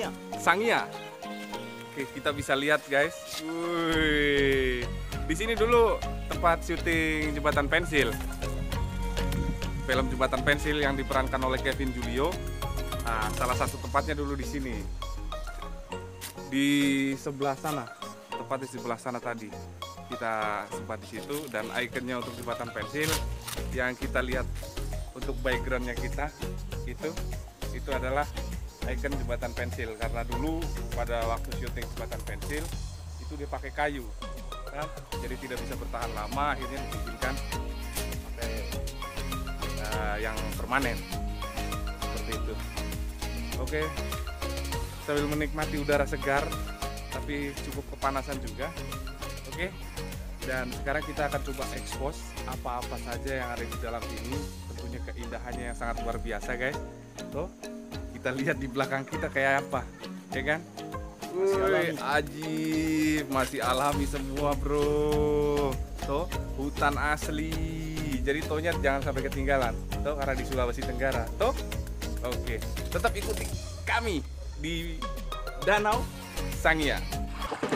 Sangia. Oke, kita bisa lihat guys. Wih. Di sini dulu tempat syuting Jembatan Pensil. Film Jembatan Pensil yang diperankan oleh Kevin Julio. Nah, salah satu tempatnya dulu di sini. Di sebelah sana, tepat di sebelah sana tadi. Kita sempat di situ dan ikonnya untuk Jembatan Pensil yang kita lihat untuk backgroundnya kita itu adalah ikon Jembatan Pensil, karena dulu pada waktu syuting Jembatan Pensil itu dia pakai kayu kan? Jadi tidak bisa bertahan lama, akhirnya dibikinkan pakai yang permanen seperti itu. Oke, sambil menikmati udara segar tapi cukup kepanasan juga. Oke, dan sekarang kita akan coba expose apa-apa saja yang ada di dalam ini. Tentunya keindahannya yang sangat luar biasa guys. Tuh, kita lihat di belakang kita kayak apa, ya kan? Wih, ajib, masih alami semua bro. Tuh, hutan asli. Jadi tonya jangan sampai ketinggalan. Tuh, karena di Sulawesi Tenggara. Tuh, oke. Tetap ikuti kami di Danau Sangia.